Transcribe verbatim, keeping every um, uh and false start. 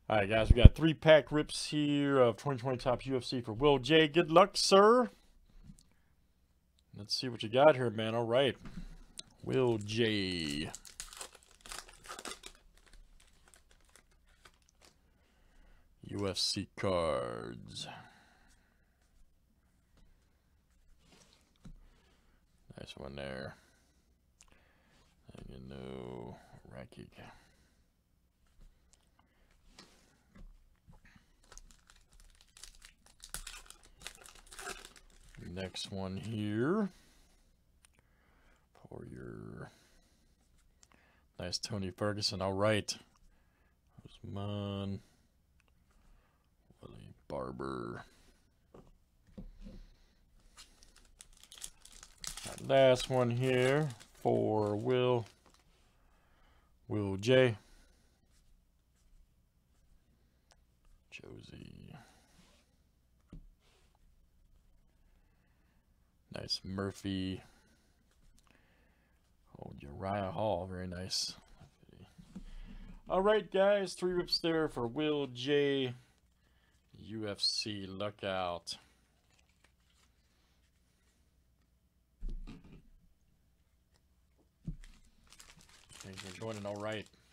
All right, guys, we got three pack rips here of twenty twenty Topps U F C for Will J. Good luck, sir. Let's see what you got here, man. All right. Will J. U F C cards. Nice one there. And you know, ranking. Next one here for your nice Tony Ferguson. All right. Usman. Willie Barber. That last one here for Will. Will J. Josie. Nice Murphy. Oh, Uriah Hall. Very nice. All right, guys. Three rips there for Will J. U F C. Look out. Thanks for joining. All right.